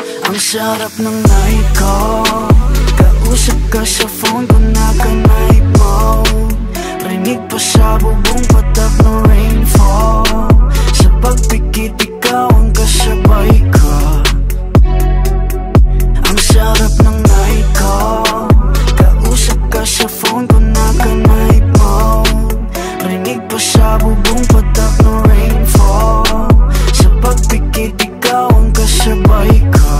Ang sarap ng night ko, kausap ka sa phone ko na ka-night mode. Rinig pa sa bubong patak ng rainfall. Sa pagpikit ikaw ang kasabay ko. Ang sarap ng night ko, kausap ka sa phone ko na ka-night mode. Rinig pa sa bubong patak ng rainfall. Sa pagpikit ikaw ang kasabay ko.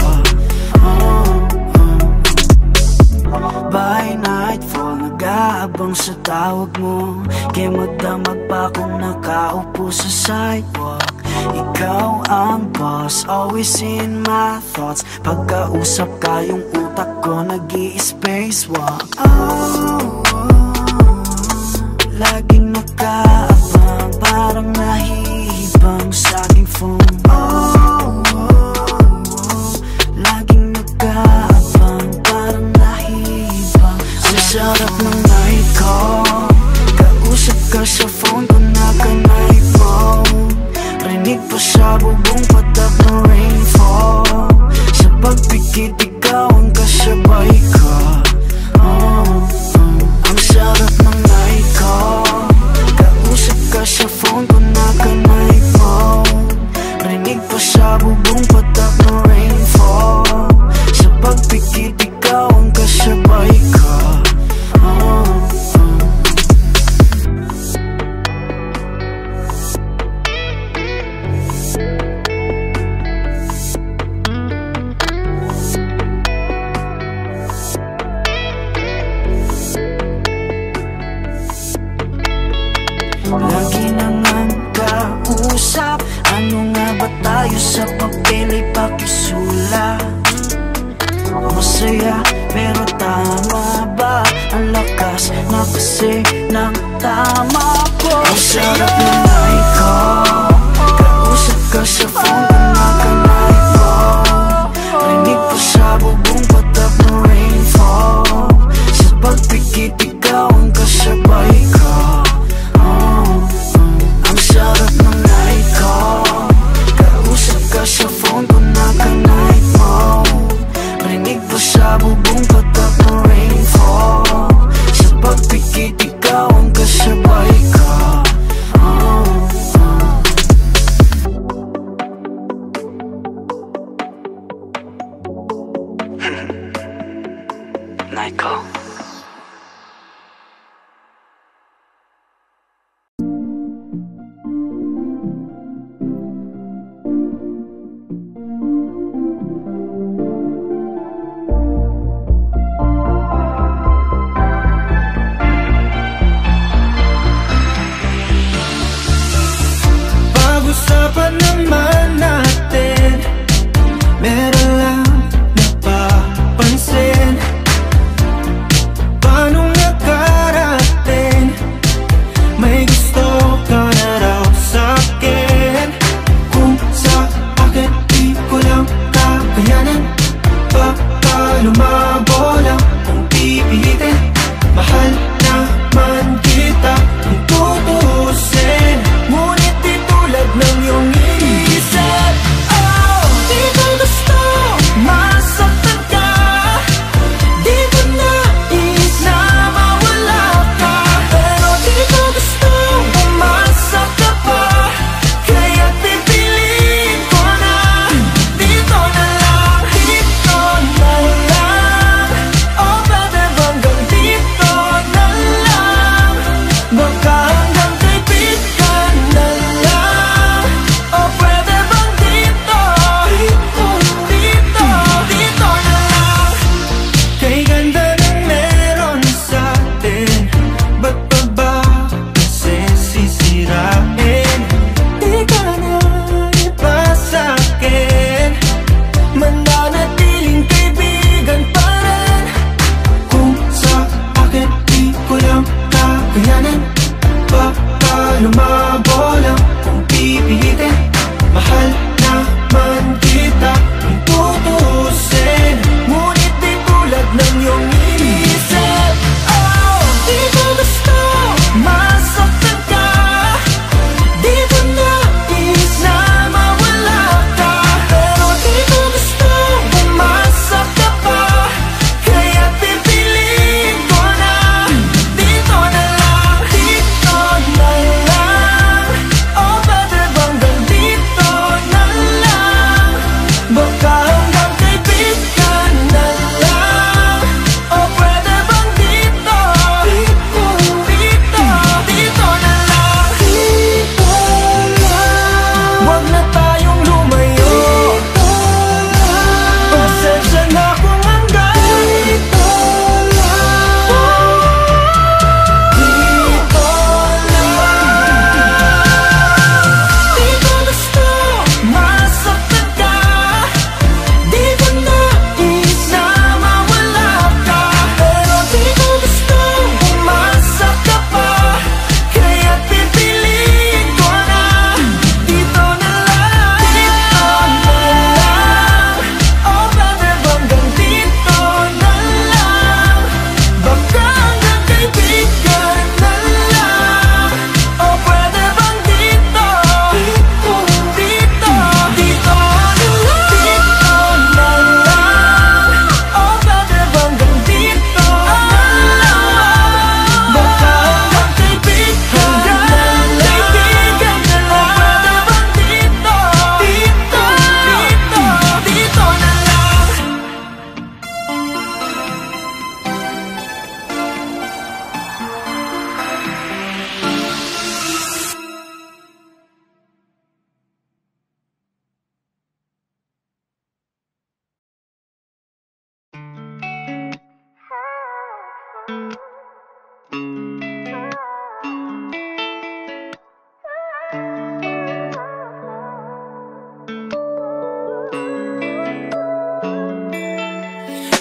By nightfall, nag-aabang sa tawag mo. Kaya magdamag pa kung nakaupo sa sidewalk. Ikaw ang boss, always in my thoughts. Pagkausap ka, yung utak ko nag-i-spacewalk. Laging nakaabang, parang nahihibang sa aking phone. Laging nakaabang, parang nahihibang. Ang sarap ng night ko, kausap ka sa phone ko na ka-night mode. Rinig pa sa bubong patak ng rainfall. Sa pagpikit ikaw ang kasabay ko. Ang sarap ng night ko, kausap ka sa phone ko na ka-night mode. Rinig pa sa bubong patak ng rainfall. Sa pagpikit ikaw ang kasabay ko. Lagi nang ang kausap, ano nga ba tayo sa papel ay pakisulat? Masaya pero tama ba? Ang lakas na kasi ng tama ko. Ang sarap ng night ko, kausap ka sa phone ko na ka-night mode. Rinig pa sa bubong patak ng rainfall. Sa pagpikit ikaw ang kasabay ko. Ang sarap ng night ko, kausap ka sa phone ko na ka-night mode. Rinig pa sa bubong patak ng rainfall. Sa pagpikit ikaw ang kasabay ko. Night ko. Pag-usapan naman natin, meron lang napapansin.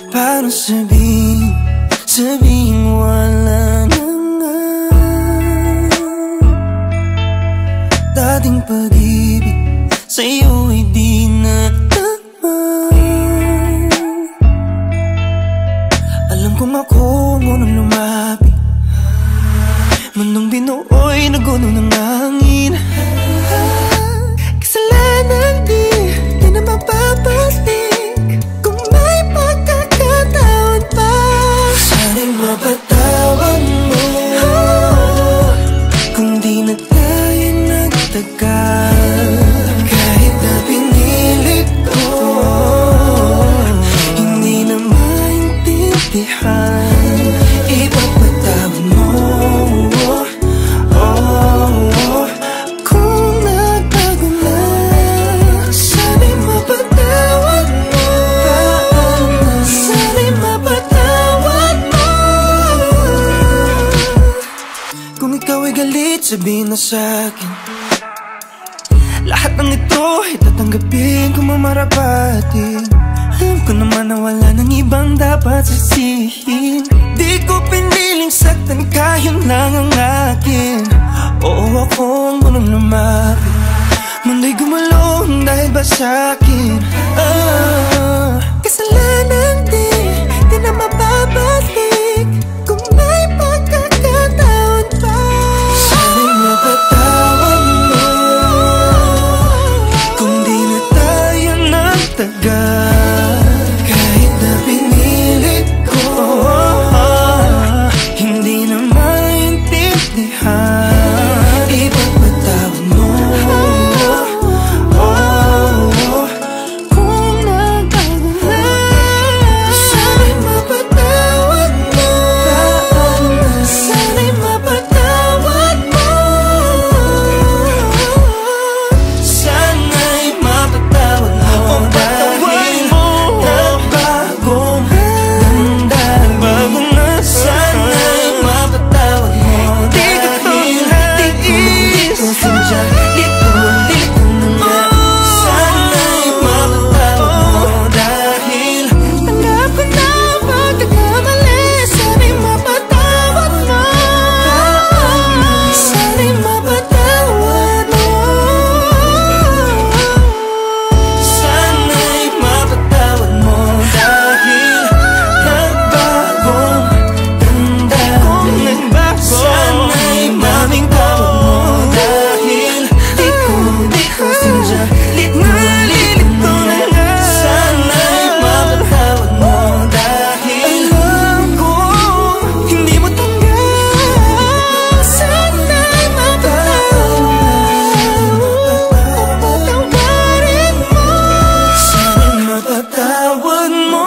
Paano sabihin wala na nga dating pag-ibig sa'yo ay di na tama. Alam kong ako munang lumapit, mundong binuoy na guno ng hangin. Kasalanan di na mapapalik kung may pagkakataon pa. Sana'y mapatawad mo kung di na tayo nagtagal. Kahit na pinilit ko, hindi na maintindihan. Ipapatawad mo kung nagbago na. Sana'y mapatawad mo, sana'y mapatawad mo. Kung ikaw ay galit, sabihin na sa'kin. Lahat ng ito ay tatanggapin kung mamarapati. Alam ko naman na wala nang ibang dapat sisihin. Di ko piniling saktan ka, yun lang ang akin. Oo, ako ang munang lumapit, mundo'y gumulong dahil ba sa'kin. Kasalanan di na mababalik kung may pagkakataon pa. Sana'y mapatawad mo kung di na tayo nagtagal. Kahit na pinilit ko, hindi na maintindihan. Ipagpatawad mo kung nagbago na. Sana'y mapatawad mo, sana'y mapatawad mo. Sana'y mapatawad mo dahil nagbagong ganda. Nagbago na, sana'y mapatawad mo dahil di ko sinadya. Lito na nga. Sana'y mapatawad mo dahil tanggap ko na ang pagkakamali. Sana'y mapatawad mo, sana'y mapatawad mo. Sana'y mapatawad mo dahil nagbagong ganda. Sana'y maming tawad mo dahil di ko sinadya. Lito na nga. Sana'y mapatawad mo dahil alam ko hindi mo tanggap. Sana'y mapatawarin mo. Sana'y mapatawad mo.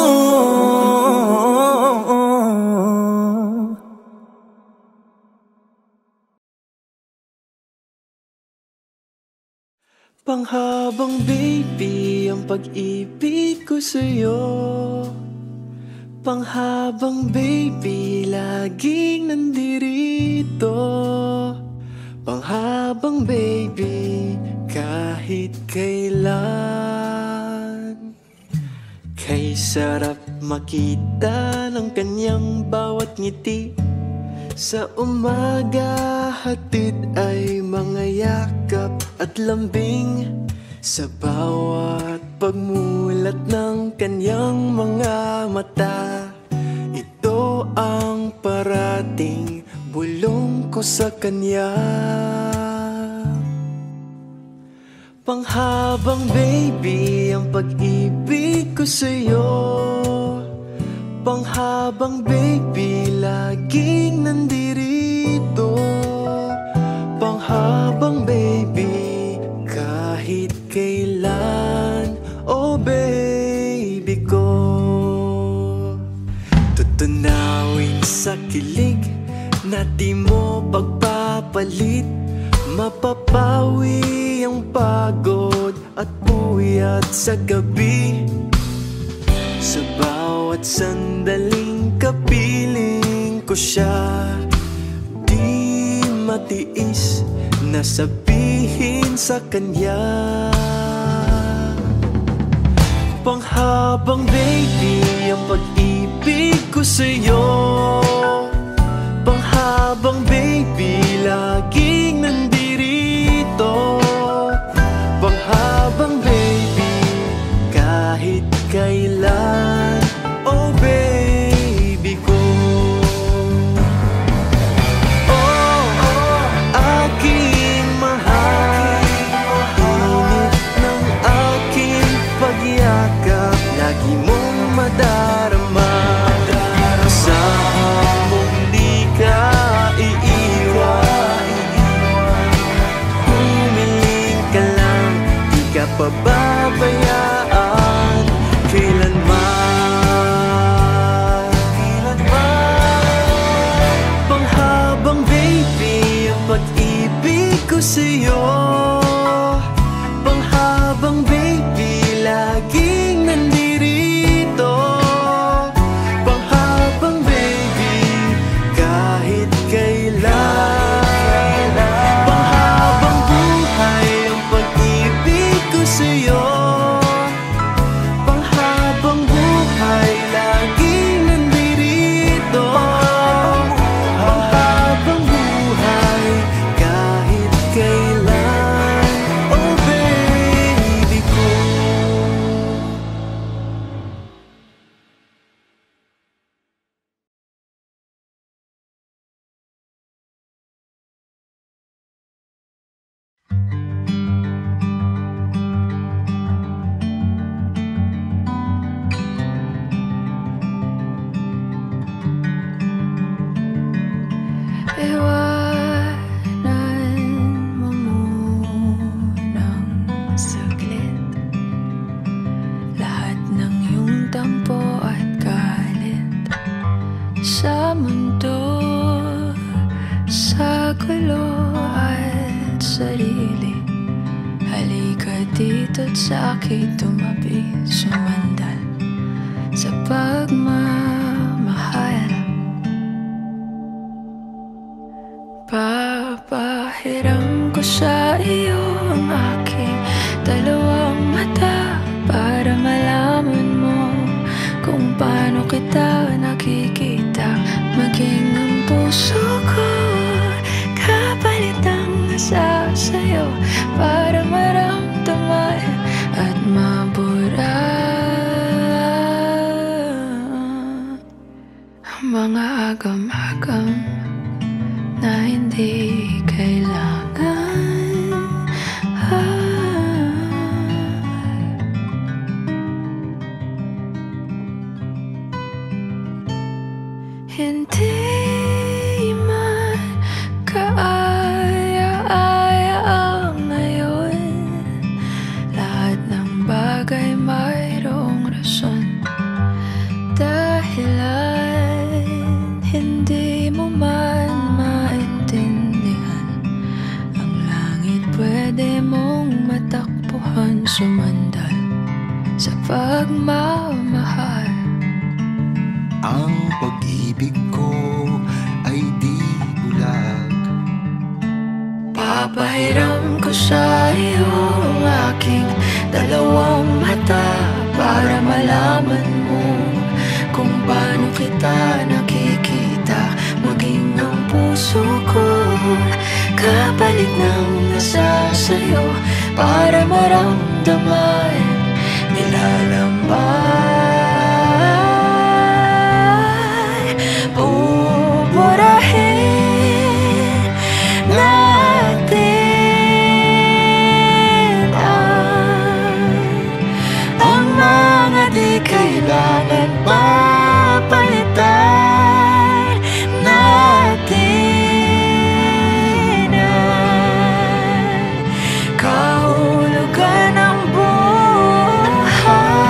Panghabang baby ang pag-ibig ko sa'yo. Panghabang baby laging nandirito. Panghabang baby kahit kailan. Kay sarap makita ng kanyang bawat ngiti. Sa umaga hatid ay mga yakap at lambing. Sa bawat pagmulat ng kanyang mga mata, ito ang parating bulong ko sa kanya. Panghabang baby ang pag-ibig ko sa'yo. Panghabang baby laging nandirito. Panghabang baby kahit kailan. Oh baby ko, tutunawin sa kilig na di mo pagpapalit. Mapapawi ang pagod at puyat sa gabi. Sa bawat sandaling kapiling ko siya, di matiis na sabihin sa kanya. Panghabang baby ang pag-ibig ko sa'yo. Panghabang baby laging nandirito. Panghabang baby kahit kailan. Oh baby ko. Oh, aking mahal. Init ng aking pagyakap lagi mong madarama. Sa mong di ka iiwan. Humiling ka lang, di ka pababayaan kailanman. Panghabang baby ang pag-ibig ko sa'yo. Panghabang baby laging nandirito. Panghabang baby kahit kailan. Panghabang buhay ang pag-ibig ko sa'yo. Panghabang buhay laging nandirito. Panghabang buhay kahit kailan. Oh baby ko. Iwanan mo munang saglit lahat ng iyong tampo at galit sa mundo, sa gulo at sarili. Halika dito't sa akin tumabi, sumandal sa pagmamahal. Papahiram ko sa iyo ang aking dalawang mata para malaman mo kung paano kita nakikita. Maging ang puso ko kapalit ang nasa sa'yo para maramdaman at mabura ang mga agam-agam na hindi kailangan. Hindi man kaaya-aya ngayon. Lahat ng bagay mayroong rason. Dahilan hindi mo man maintindihan. Ang langit pwede mong matakbuhan, sumandal sa pagmamahal. Ang pag-ibig ko ay di bulag. Papahiram ko sa iyo ang aking dalawang mata para malaman mo kung paano kita nakikita. Maging ang puso ko kapalit ng nasa sa'yo para maramdaman nilalambay. Pupurahin natin ang mga di kailangan papalitan natin ang kahulugan ng buhay.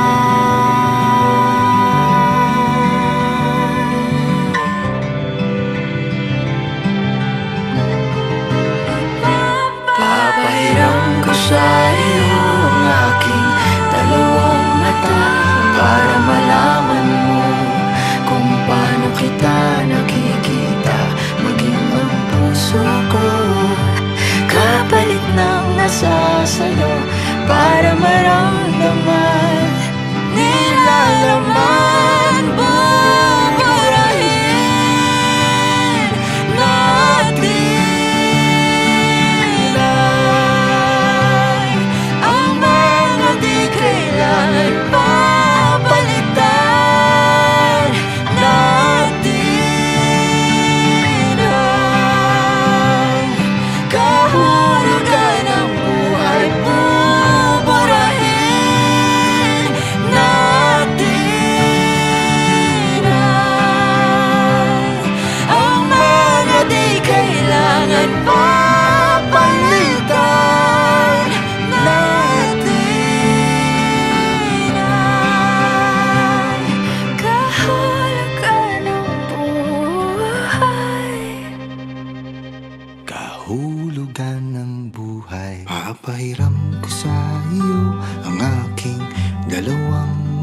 Papahiram ko sa iyo ang aking dalawang mata para malaman mo kung paano kita nakikita. Maging ang puso ko kapalit ng nasa sa'yo para maramdaman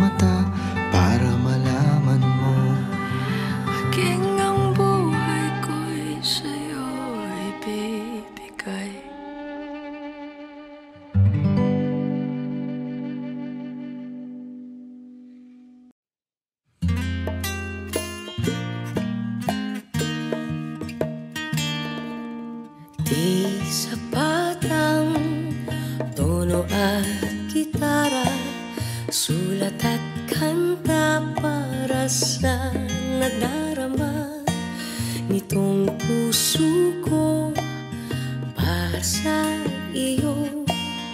mata para malaman mo. Maging ang buhay ko'y sa'yo ibibigay. Di sapat ang tono at gitara, sulat at kanta para sa nadarama nitong puso ko para sa iyo.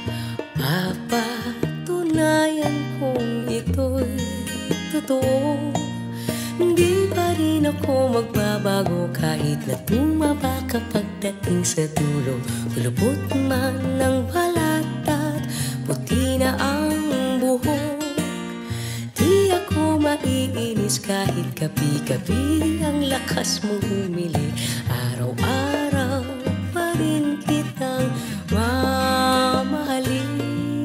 Papatunayan kong ito'y totoo. Hindi pa rin ako magbabago kahit na tumaba ka pagdating sa dulo. Kulubot man ng balat at puti na ang buhok. Di ako maiinis kahit gabi-gabi ang lakas mong humili. Araw-araw pa rin kitang mamahalin.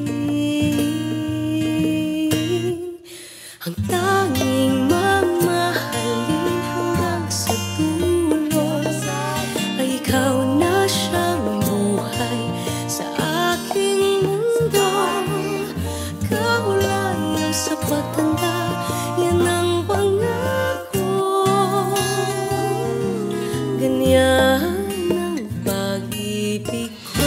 Ang tanging mamahalin hanggang sa dulo ay ikaw na siyang buhay sa aking mundo. Kaulayaw sa pagtanda, yan ang pangako. Ganyan ang pag-ibig ko.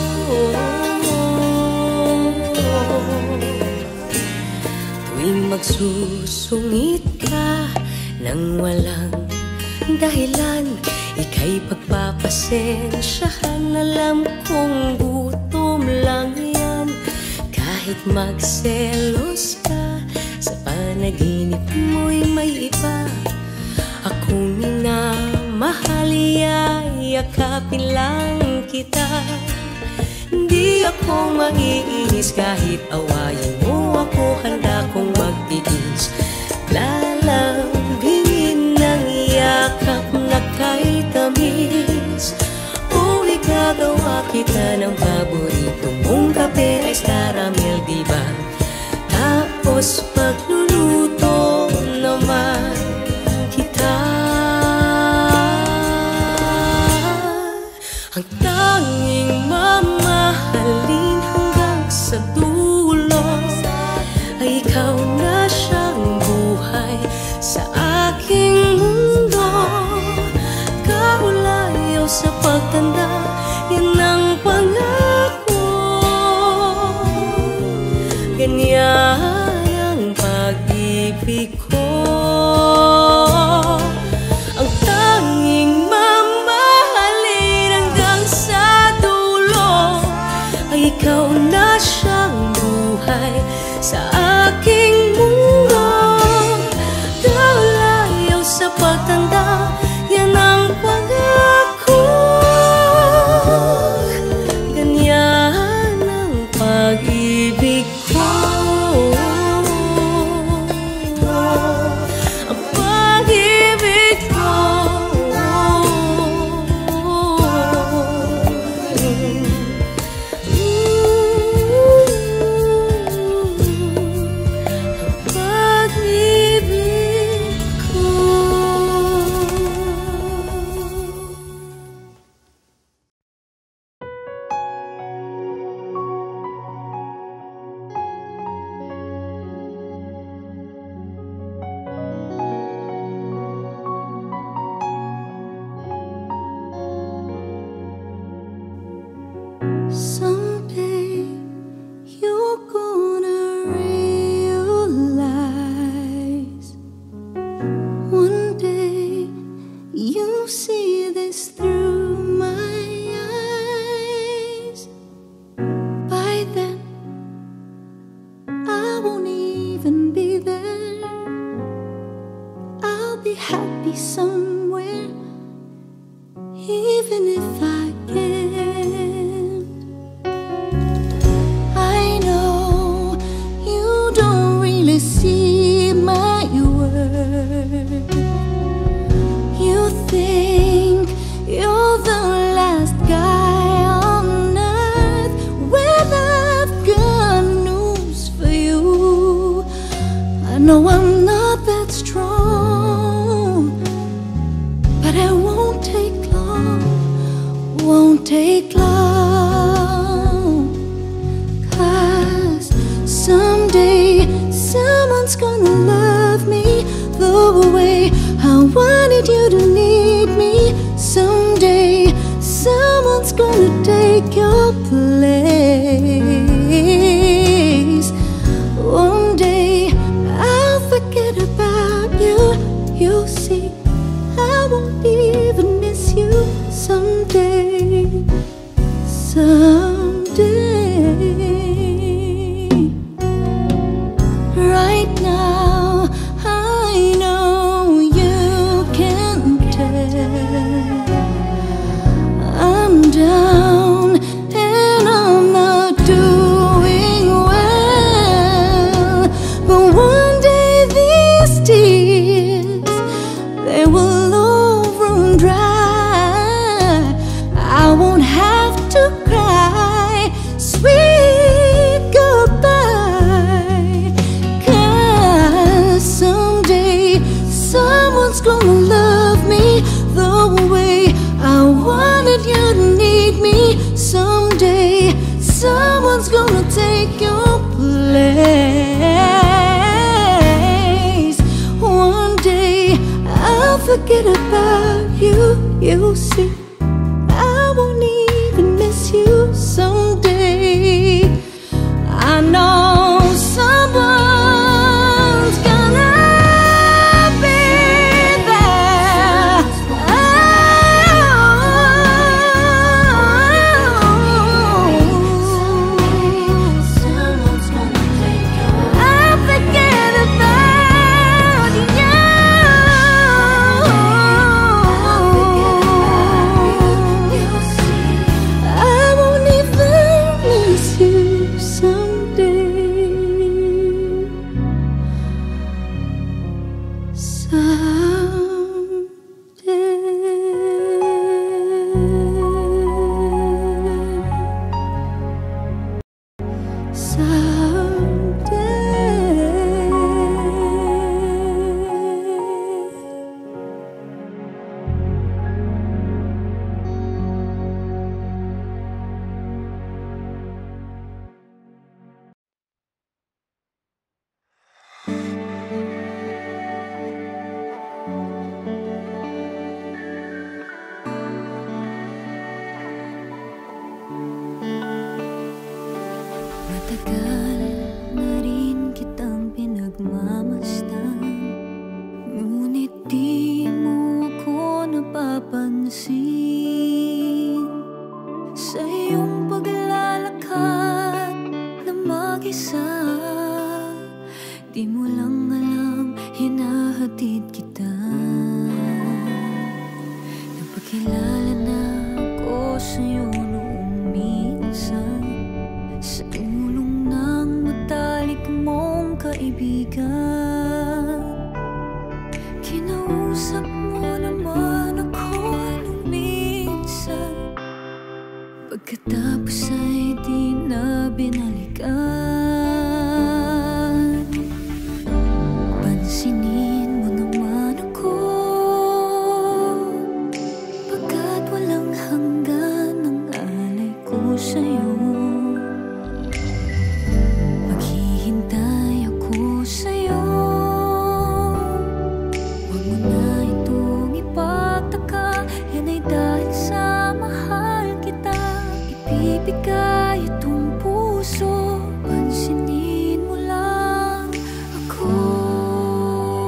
Tuwing magsusungit ka nang walang dahilan, ika'y pagpapasensyahan. Alam kong gutom lang yan. Kahit magselos ka, sa panaginip mo'y may iba. Akong minamahal, yakapin lang kita. Hindi ako maiinis kahit awayin mo ako. Handa kong magtiis, lalambingin ng yakap na kay tamis. O igagawa kita ng paborito mong kape, ice caramel, diba? Tapos pagluluto naman kita. Ang tanging mamahalin hanggang sa dulo ay ikaw na siyang buhay sa aking mundo. Kaulayaw sa pagtanda, yan ang pangako. Ganyan ang pag know I'm not that strong, but it won't take long, won't take long. 'Cause someday someone's gonna love me the way I wanted you to need me. Someday someone's gonna take your place. One day I'll forget about you. You'll see I won't even miss you. Someday, someday. Right now I know you can tell I'm down and I'm not doing well. But one day these tears, they will all run dry. I won't have to cry sweet goodbye. 'Cause someday someone's gonna love me the way I wanted you to need me. Someday someone's gonna take your place. One day I'll forget about you. You'll see I won't even miss you. Someday I know someone's gonna be there. Someone's gonna take you. I'll forget about you. I won't even miss you someday. Matagal na rin kitang pinagmamasdan, ngunit di mo ko napapansin. Sa iyong paglalakad na mag-isa, di mo lang alam, hinahatid kita. Napakilala na ako sa'yo noong minsan, sa tulong ng matalik mong kaibigan. Kinausap mo naman ako nung minsan, pagkatapos ay di na binalikan. Pansinin mo naman ako, pagkat walang hanggan ang alay ko sa'yo. Maghihintay ako sa'yo, huwag mo na itong ipagtaka. Yan ay dahil sa mahal kita, ibibigay itong puso. Pansinin mo lang ako.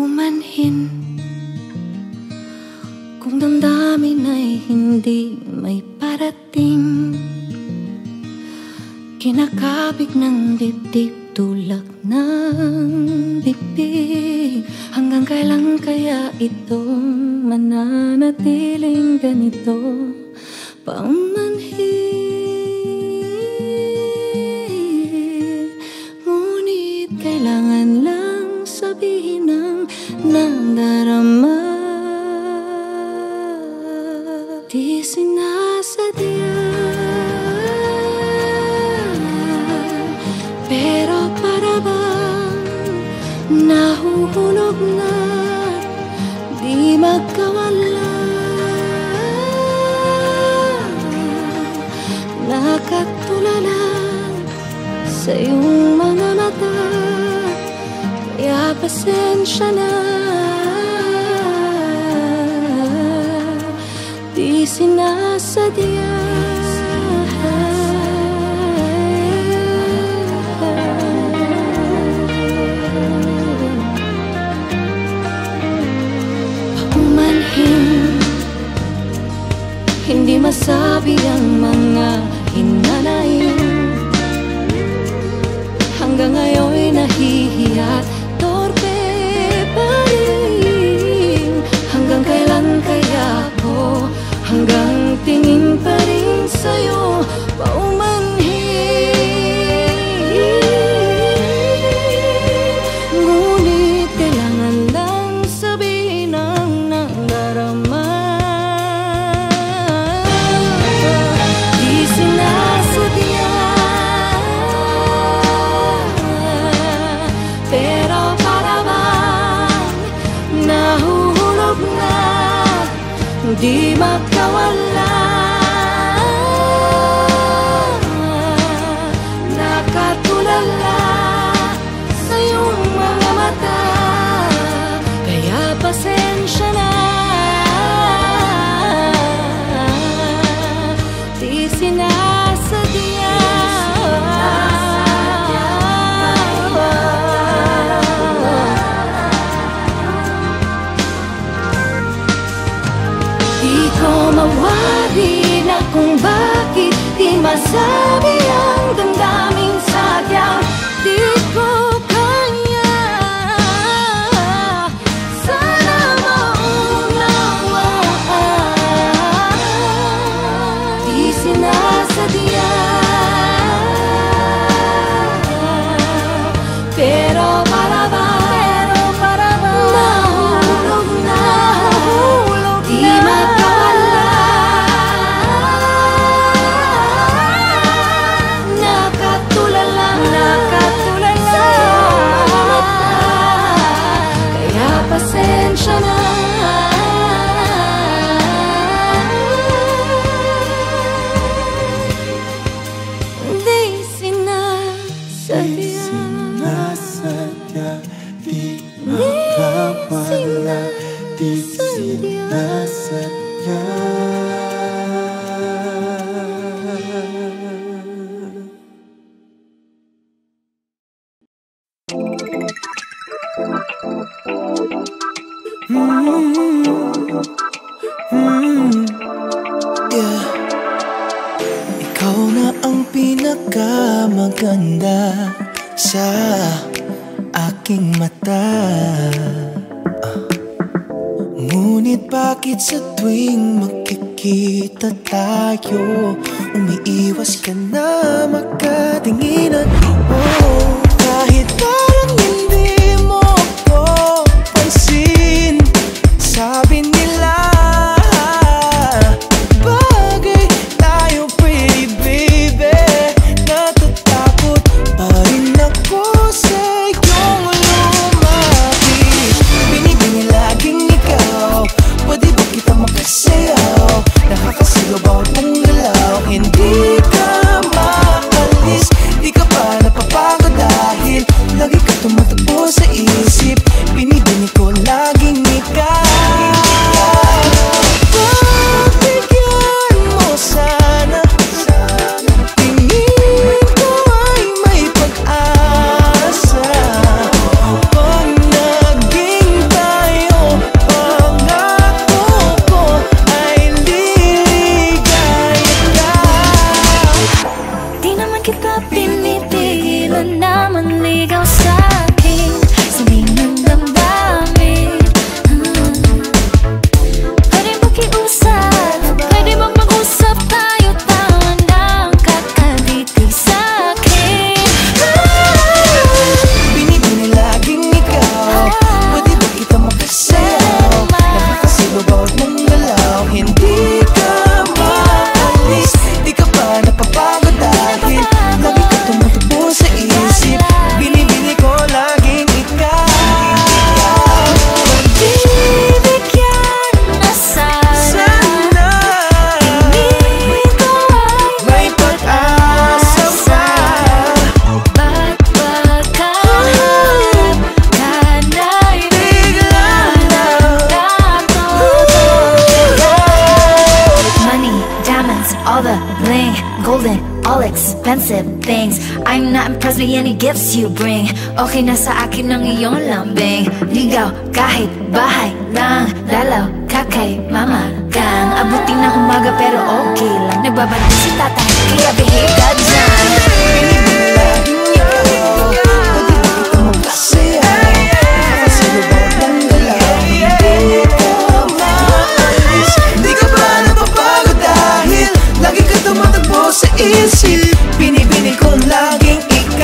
paumanhin. Kung damdamin ay hindi may parating, kinakabig ng dibdib tulak ng bibig. Hanggang kailan kaya ito mananatiling ganito? Paumanhin, ngunit kailangan lang sabihin ng nadarama. Di sinasadya, pero para bang nahuhulog na, di magkawala. Nakatulala sa iyong mga mata, kaya pasensya na. Di sinasadya, paumanhin, hindi masabi ang mga hinanain. Hanggang ngayon'y nahihiya't torpe pa rin. Hanggang kailan kaya ako hanggang tingin pa rin sa'yo? Paumanhin, ngunit kailangan lang sabihin ang nadarama. Di sinasadya, pero para bang nahuhulog na, di magkawala. Nakatulala sa iyong mga mata, kaya pasensya na. Di sinasadya, di ko mawari na kung bakit di masabi ang damdaming sadyang di ko kaya. Sana maunawaan. Di sinasadya, pero para bang nahulog na, di magkawala. Nakatulala sa mata, kaya pasensya na. Di sinasadya, di makawala, di sinasadya. Yeah. Ikaw na ang pinakamaganda sa aking mata. Ngunit bakit sa tuwing magkikita tayo, umiiwas ka na makatinginan? Oh, kahit parang hindi mo ako pansin, sabi nila bagay tayo, pretty baby. Natatakot pa rin ako sa iyong lumapit. Binibini laging ikaw, pwede ba kita makasayaw? Nakakasigaw bawat mong galaw, hindi ka maalis, di expensive things. I'm not impressed by any gifts you bring. Okay na sa akin ang iyong lambing. Ligaw kahit bahay lang, dalaw ka kay mama gang. Abutin ng umaga pero okay lang. Nagbabantay si tatay, kaya behave ka dyan. Di ka ba napapagod dahil lagi ka tumatakbo sa isip? Binibini ko laging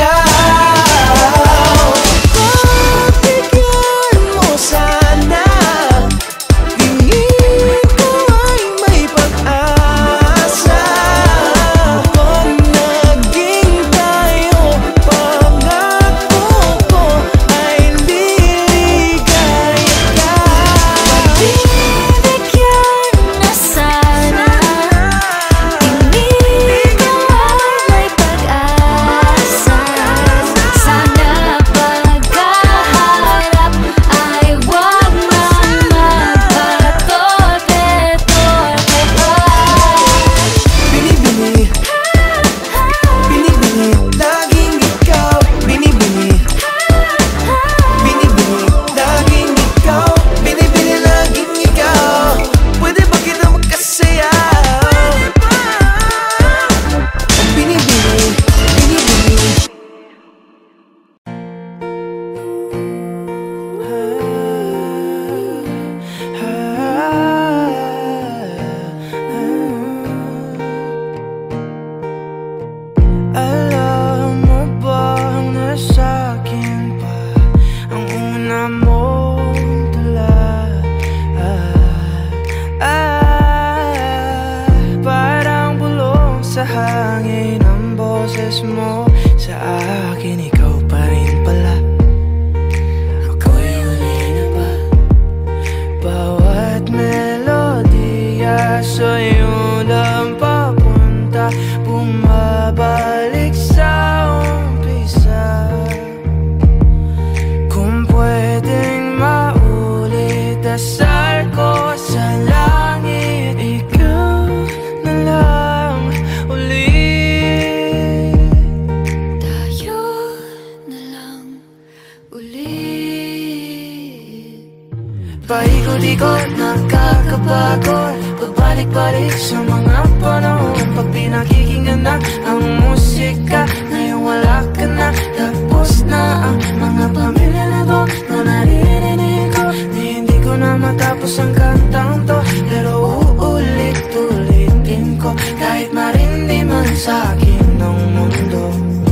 ikaw. Pagbigyan mo sana, hingin ko ay may pag-asa. Pag naging tayo, pangako ko ay liligaya ka. Pagbibigyan na sana, tingin ko ay may pag-asa. Sana pagkaharap ay wag nang magpatorpe-torpe pa. Binibini, binibini, laging ikaw. Binibini, binibini, laging ikaw. Binibini, laging ikaw. Pwede ba kita magkasaya? Binibini, binibini. Alam mo bang nasa akin pa ang una mong tula? Parang bulong sa hangin ang boses mo. Sa akin ikaw pa rin pala. Ako'y huli na ba? Bawat melodiya sa'yo lang papunta, bumabalik sa umpisa. Kung pwedeng maulit, dasal ko sa langit, ikaw na lang ulit. Tayo na lang ulit. Paikot-ikot, nakakapagod, pabalik-balik sa mga panahon. Pag pinakikinggan na ang musika, ngayon wala ka na. Tapos na ang mga pamilya na to, na naririnig ko. Di hindi ko na matapos ang kantang to, pero uulit-ulitin ko, kahit marindi man sa akin ng mundo.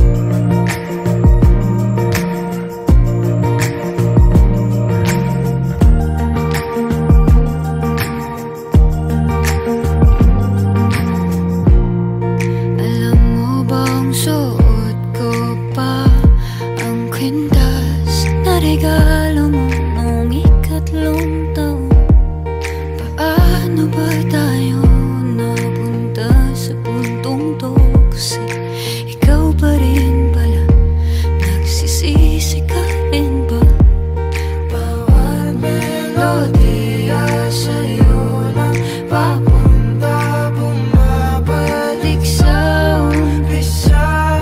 Alam mo bang suot ko pa ang kwintas na regalo mo nung ikatlong taon? Paano ba tayo napunta sa puntong to? Kasi ikaw pa rin pala, nagsisisi ka rin ba? Bawat melodiya sa'yo lang papunta, bumabalik sa umpisa.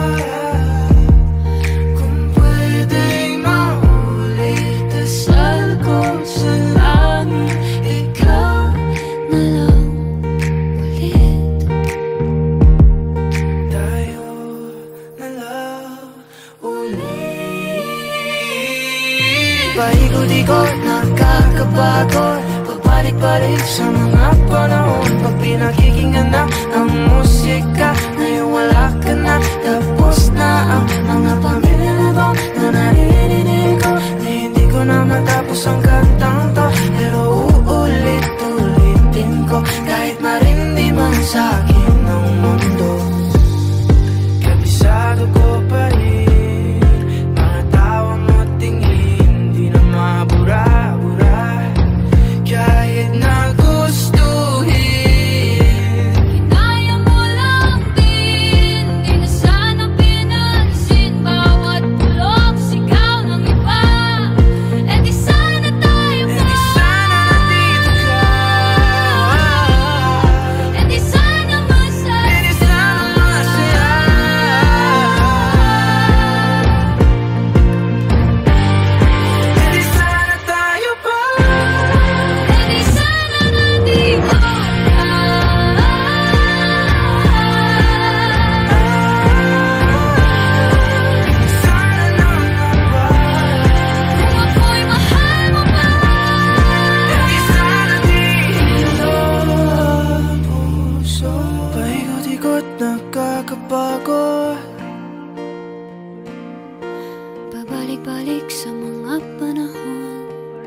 Kung pwedeng maulit, dasal ko sa langit, ikaw Na lang ulit. tayo na lang ulit. Paikot-ikot, nakakapagod, pabalik-balik sa mga panahon. Pag pinakikinggan na ang musika, ngayon wala ka na. Tapos na ang mga pamilya na to, na naririnig ko. Di hindi ko na matapos ang kantang to, pero uulit-ulitin ko, kahit marindi man sa akin ng mundo. Kabisado ko pa rin, mga tawa mo tingin, di na mabura-bura. Kahit na gustuhin, Kinaya mo lang din, di na sana pinansin. Pabalik-balik sa mga panahon,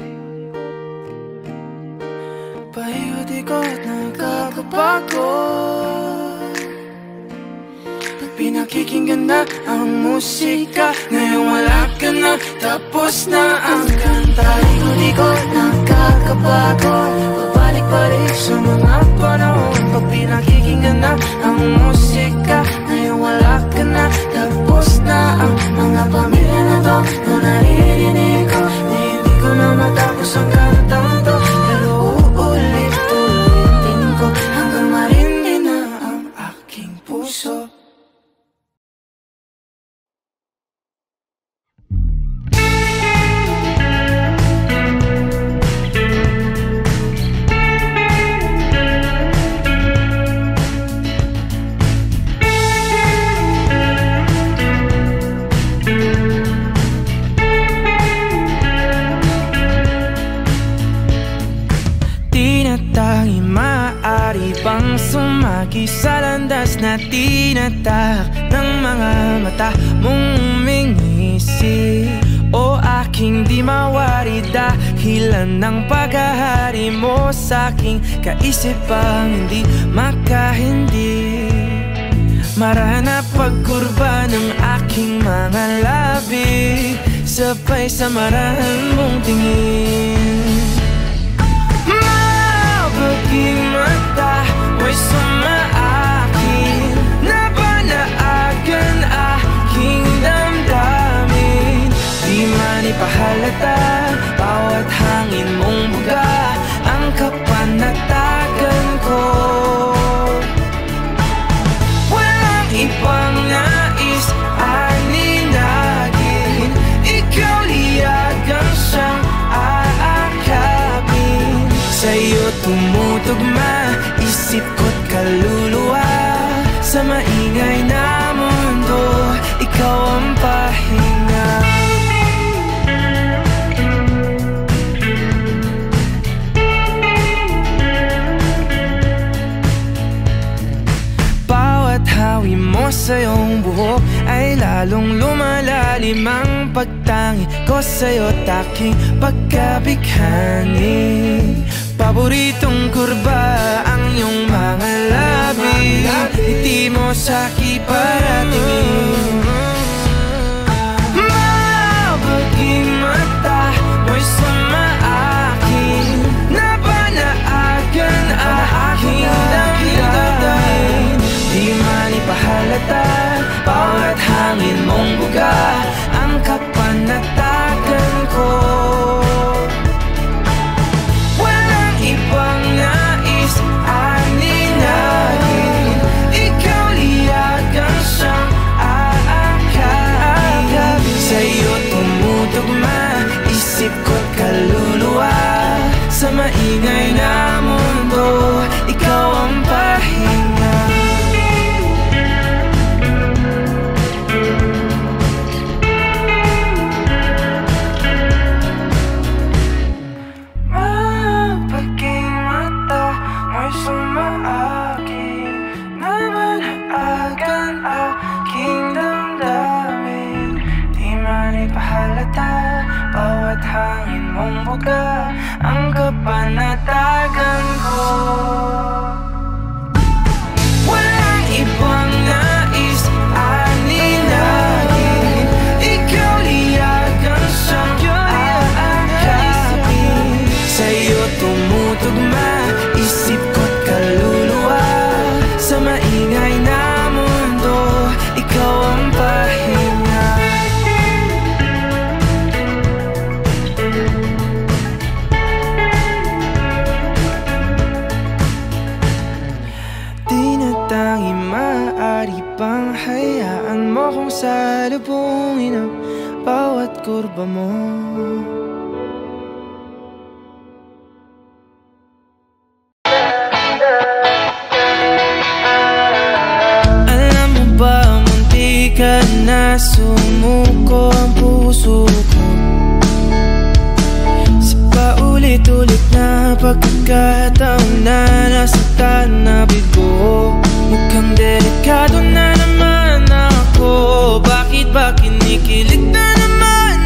paikot-ikot nakakapagod. Pag pinakikinggan na ang musika, ngayon wala ka na, tapos na ang kanta. Ikot-ikot nakakapagod, pabalik-balik sa mga panahon. Pag pinakikinggan na ang musika, ngayon wala ka na, tapos na ang mga pamilya na to. Nung naririnig ko, hindi ko na matapos ang kantang to, pero uulit-ulitin ko hanggang marindi na ang aking puso. Tinatangi maaari pang sumagi sa landas na tinatahak ng mga mata mong umingisi. O aking di mawari dahilan ng paghahari mo sa'king kaisipang hindi makahindi. Marana pagkurba ng aking mga labi, sabay sa marahan mong tingin. Paging mata mo'y sumaakin, nabanaagan aking damdamin. Di man ipahalata, bawat hangin mong buga ang kapanatagan ko. Walang ibang nais aninagin, ikaw liyagang siyang aakapin. Sa'yo tumutugma isip ko't kaluluwa, sa maingay na mundo ikaw ang pahinga. Bawat hawi mo sa iyong buhok ay lalong lumalalim ang pagtangi ko sa'yo't aking pagkabighani. Paboritong kurba ang iyong mga labi, ngiti mo sa'ki paratingin. Mabaging mata mo'y sumaakin, nabanaagan aking damdamin. Di man ipahalata, bawat hangin mong buga ang kapanatagan ko. Ibang nais aninagin, ikaw liyagang siyang aakapin. Sa'yo tumutugma isip ko't kaluluwa, sa maingay na mundo ikaw ang pahinga. Bawat hangin mong buga ang kapanatagan ko. Walang ibang nais aninagin, ikaw liyagang siyang aakapin. Sa'yo tumutugma isip ko't kaluluwa, sa maingay na mundo ikaw ang pahinga. Tinatangi maaari pang hayaan mo kung salubungin ang bawat kurba mo. Alam mo ba, munti ka na sumuko ang puso ko sa paulit-ulit na pagkakataon na nasaktan na bigo. Mukhang delikado na naman ako, bakit ba kinikilig na naman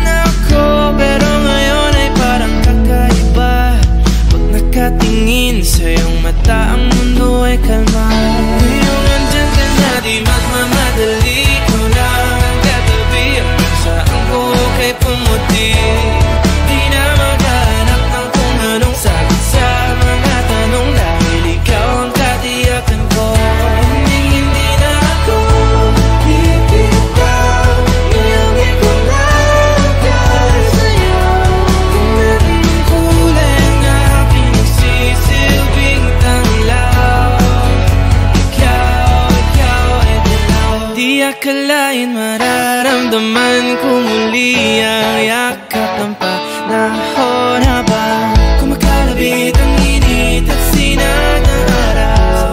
tumingin sa iyong mata, ang mundo ay kalma. Ngayong nandyan ka na, di magmamadali ko lang ang katabi. Hanggang sa ang buhok ay pumuti, di na maghanap ng kung anong sagot sa mga tanong, dahil ikaw ang katiyakan ko. Hindi na ako bibitaw, ngayong ikaw na para sa'yo. Kung anong kulay ang aking nagsisilbing tanglaw, ikaw ay dilaw. Di akalain mararamdaman ko muli ang yakap ng panahon, habang kumakalabit ang init at sinag ng araw.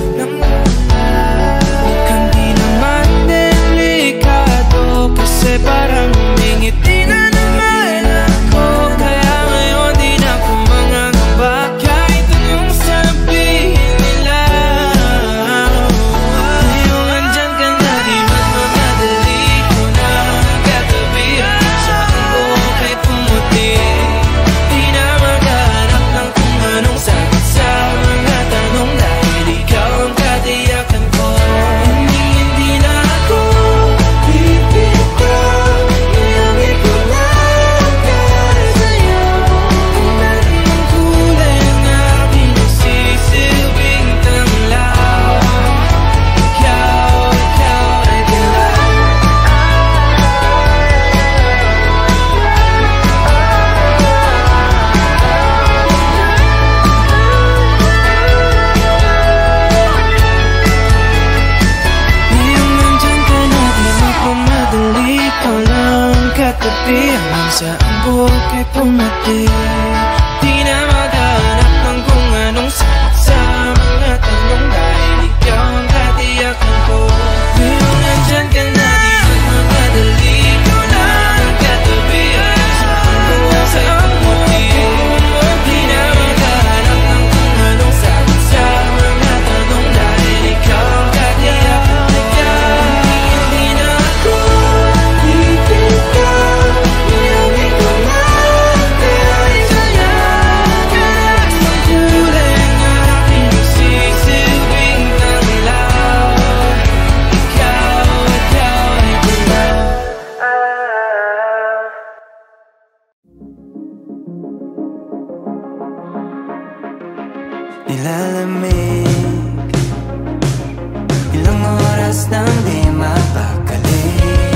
Mukhang di naman delikado, kasi parang humingiti na naman ako. Kaya ngayon di na ako mangangamba, kahit anong sabihin nila. Ngayong andyan ka na, di magmamadali ko na katabi. Sa ang buhok ay pumuti, di na maghanap ng kung anong sagot sa mga tanong, dahil ikaw ang katiyakan ko. Hindi na ako bibitaw, ngayong ikaw na para sa'yo. Kung anong kulay ang aking nagsisilbing tanglaw, ikaw ay dilaw. Ngayong nandyan ka na, di magmamadali ko lang katabi. Hanggang sa ang buhok ay pumuti, di na maghanap ng kung anong sagot sa mga tanong, dahil ikaw ang katiyakan ko. Ngayong nandyan ka na, di magmamadali ko lang katabi. Hanggang sa ang buhok ay pumuti, di na maghanap ng kung anong sagot sa mga tanong, dahil ikaw ang katiyakan ko. Hindi na ako bibitaw, ngayong ikaw na para sa'yo. Kahit ang kulay ang aking nagsisilbing tanglaw, ikaw ay dilaw. Nilalamig, ilang oras nang di mapakali.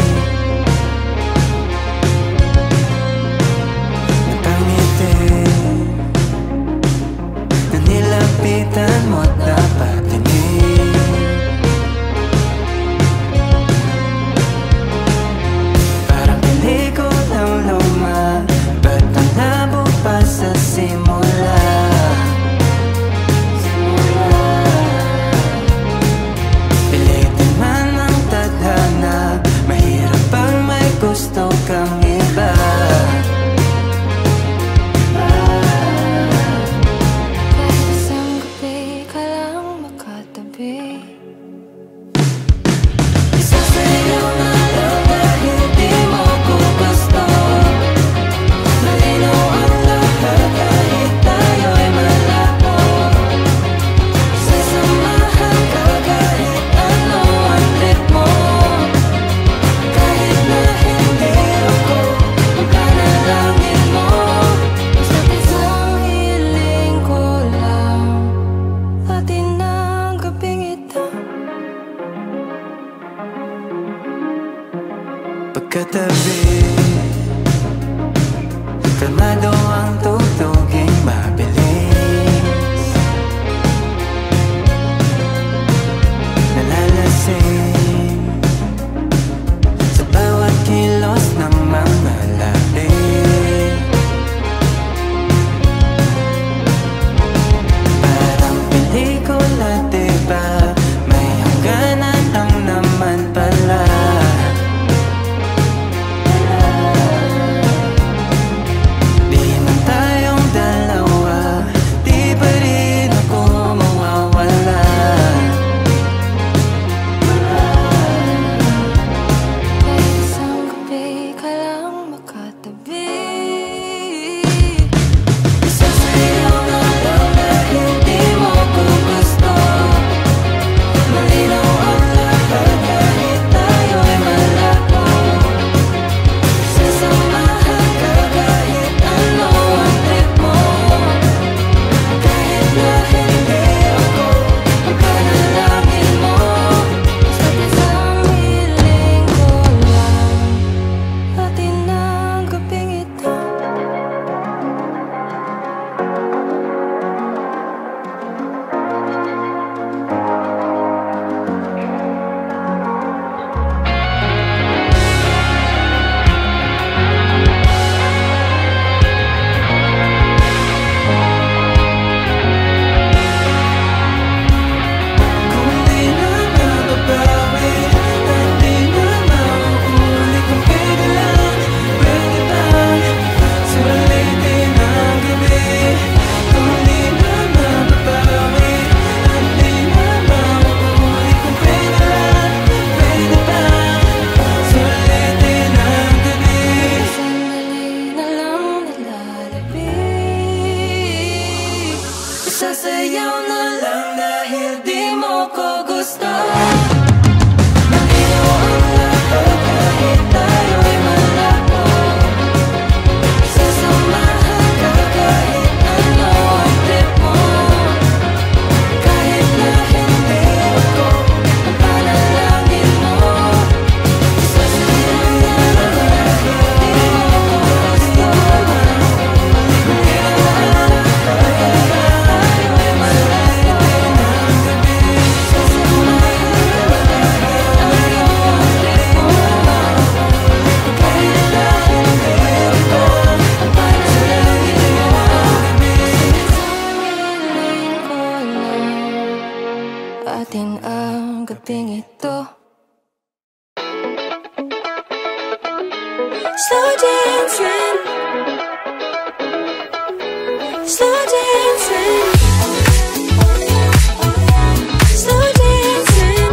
Napangiti na nilapitan mo't napatinig. Parang pelikulang luma, ba't ang labo pa sa simula? Pilitin man ang tadhana, mahirap pang may gusto kang iba. Kahit isang gabi ka lang makatabi, Isa sa'yo nga lang na hindi mo ko gusto. Malinaw ang lahat kahit tayo'y malabo. Sasamahan ka kahit ano ang ritmo. Kahit na hindi ako ang panalangin mo, basta't isang hiling ko lang, atin na ang gabing ito. Pagkatabi, kalmado ang tugtuging mabilis. Nalalasing sa bawat kilos ng mga labi. Parang pelikula, diba? May hangganan lang naman pala. Di man tayong dalawa slow dancing, slow dancing, slow dancing,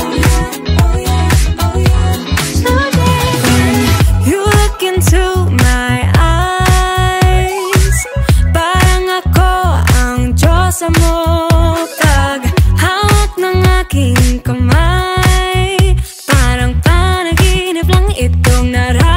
slow dancing. You look into my eyes, parang ako ang Diyosa mo. Pag hawak ng aking kamay, parang panaginip lang itong nararamdaman.